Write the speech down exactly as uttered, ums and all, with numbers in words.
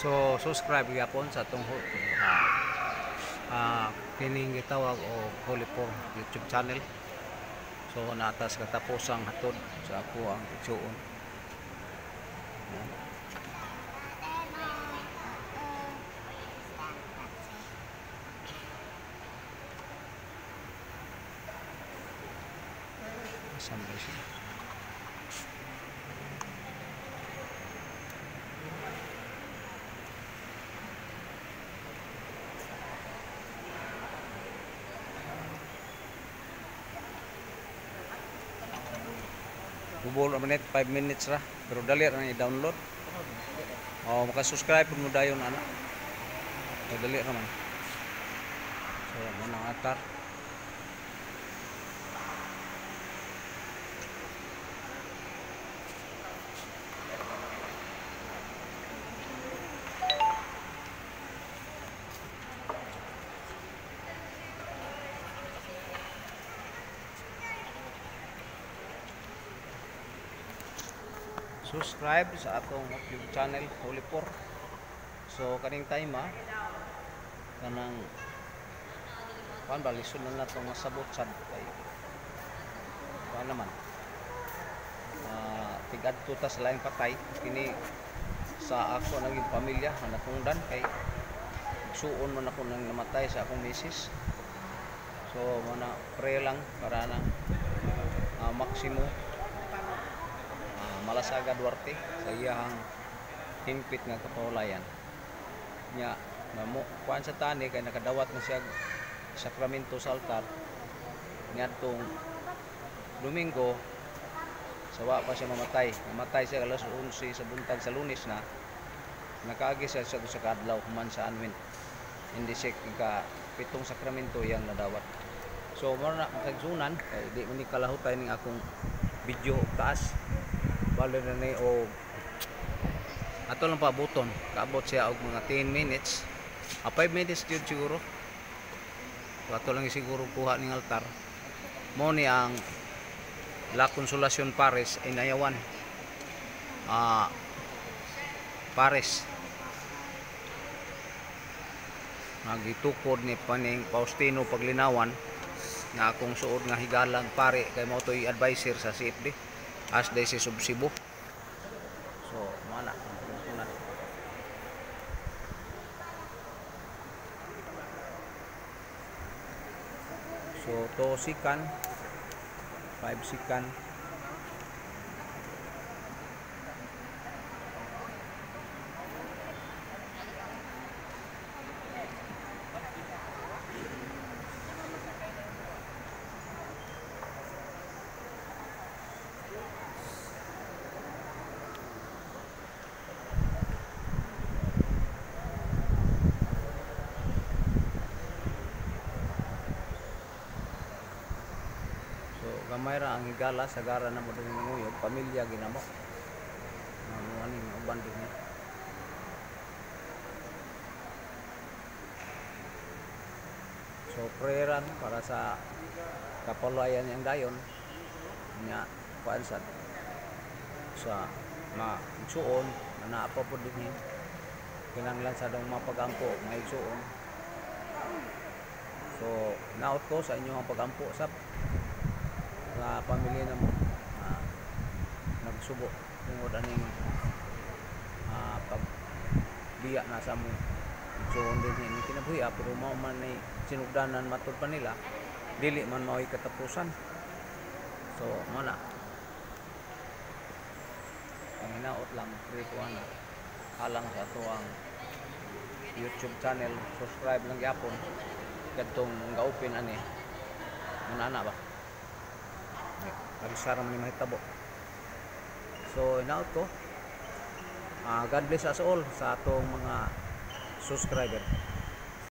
So subscribe gyapon sa atong uh, uh, kining gitawag o Holy Por YouTube channel. So naatas katapusang hatod sa ako ang igsuon. Sampai siya. Bubol minute five minutes ra pero dali ra ni download. Oh maka-subscribe pud mo dayon ana. So dali ra man. So mo nang atar. Subscribe sa atong YouTube channel Holy Por. So kaning time ah kanang kan balisod na natong masabot sad kay kuan naman uh, tigadto ta sa laing patay kini sa ako naging pamilya natungdan kay suon man ako nang namatay sa akong misis. So mana pray lang para na uh, maksimo Malasaga Duarte sa iyang hingpit nga kapawlayan nya namo kuan sa tani kay nakadawat na siya sakramento sa altar ngadtong Domingo sawa pa siya mamatay mamatay siya alas onse sa buntag sa Lunes na nakaagi siya sa sa kadlaw human sa anwin hindi siya ka pitong sakramento yang nadawat. So mo na kagsunan kay di man ni kalahutay ning akong video taas balo na ni o ato lang pa buton kaabot siya og mga ten minutes a five minutes jud siguro. So, ato lang siguro kuha ning altar mo ni ang La Consolacion Pares Inayawan ah uh, Pares nagitukod ni paning Faustino Paglinawan na akong suod nga higalang pare kay mo toy advisor sa C F D as day si Subsibo. So mana so to sikan five sikan gamay ra ang higala sa gara na mo dinhi nguyog pamilya ginamo ano ani uban dinhi. So prayeran para sa kapalayan yang dayon nya kuan sad sa maigsuon na apa pud dinhi kinahanglan sa dong mapagampo maigsuon. So naot ko sa inyo ang pagampo sab nga pamilya na mo uh, nagsubo tungod aning uh, pagbiya na sa mo so din ni kinabuhi pero mao man ni sinugdanan matud pa nila dili man mao'y katapusan. So mana ang hinaot lang rituan alang sa ato ang YouTube channel subscribe lang gyapon kadtong ga-open ani muna na ba agisara man ni mahitabo. So inaot ko uh, God bless us all sa atong mga subscriber.